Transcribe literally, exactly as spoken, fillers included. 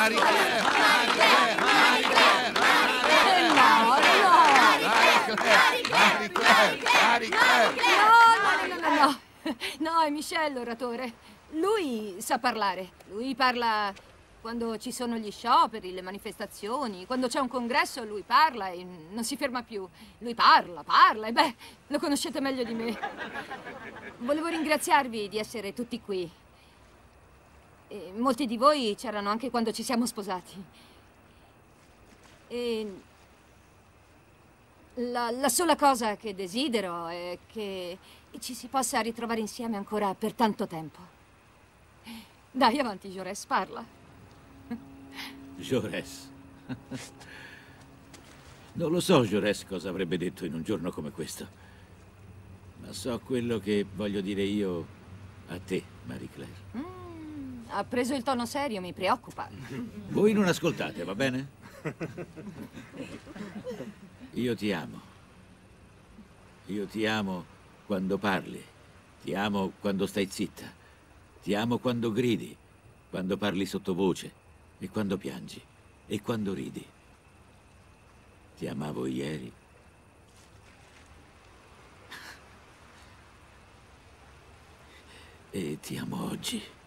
Marie Claire, Marie Claire, Marie Claire, Eh, no, no! Marie Claire, Marie Claire, Marie Claire. No, no, no, no, no. No, è Michel l'oratore. Lui sa parlare. Lui parla quando ci sono gli scioperi, le manifestazioni. Quando c'è un congresso lui parla e non si ferma più. Lui parla, parla e beh, lo conoscete meglio di me. Volevo ringraziarvi di essere tutti qui. E molti di voi c'erano anche quando ci siamo sposati. E la, la sola cosa che desidero è che ci si possa ritrovare insieme ancora per tanto tempo. Dai, avanti, Jaurès, parla. Jaurès. Non lo so, Jaurès, cosa avrebbe detto in un giorno come questo. Ma so quello che voglio dire io a te, Marie Claire. Mm, ha preso il tono serio, mi preoccupa. Voi non ascoltate, va bene? Io ti amo. Io ti amo quando parli. Ti amo quando stai zitta. Ti amo quando gridi, quando parli sottovoce, e quando piangi, e quando ridi. Ti amavo ieri. E ti amo oggi.